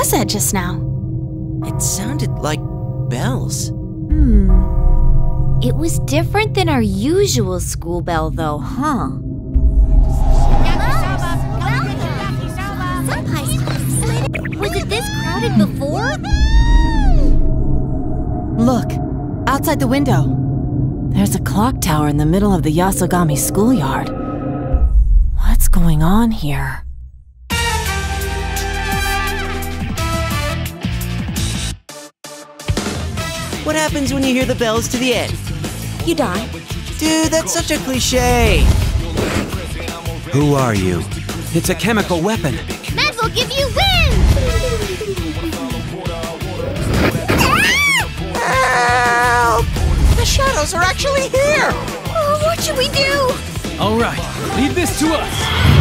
was that just now? It sounded like bells. It was different than our usual school bell, though, huh? Was it this crowded before? Look, outside the window. There's a clock tower in the middle of the Yasogami schoolyard. What's going on here? What happens when you hear the bells to the end? You die. Dude, that's such a cliche. Who are you? It's a chemical weapon. That will give you win! Help! The shadows are actually here! Oh, what should we do? All right, leave this to us.